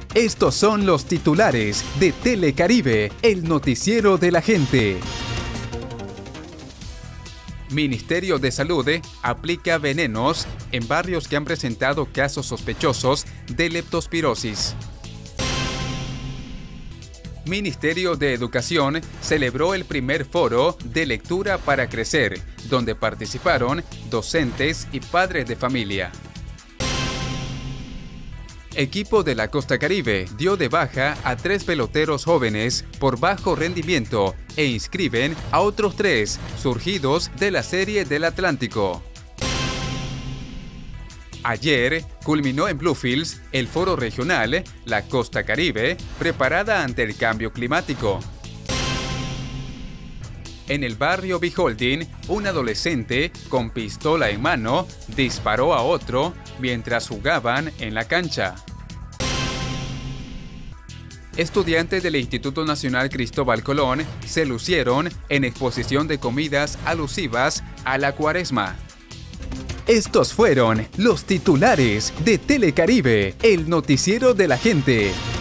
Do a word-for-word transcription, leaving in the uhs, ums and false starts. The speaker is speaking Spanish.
Estos son los titulares de Telecaribe, el noticiero de la gente. Ministerio de Salud aplica venenos en barrios que han presentado casos sospechosos de leptospirosis. Ministerio de Educación celebró el primer foro de lectura para crecer, donde participaron docentes y padres de familia. Equipo de la Costa Caribe dio de baja a tres peloteros jóvenes por bajo rendimiento e inscriben a otros tres surgidos de la Serie del Atlántico. Ayer culminó en Bluefields el foro regional La Costa Caribe, preparada ante el cambio climático. En el barrio Beholding, un adolescente con pistola en mano disparó a otro mientras jugaban en la cancha. Estudiantes del Instituto Nacional Cristóbal Colón se lucieron en exposición de comidas alusivas a la Cuaresma. Estos fueron los titulares de Telecaribe, el noticiero de la gente.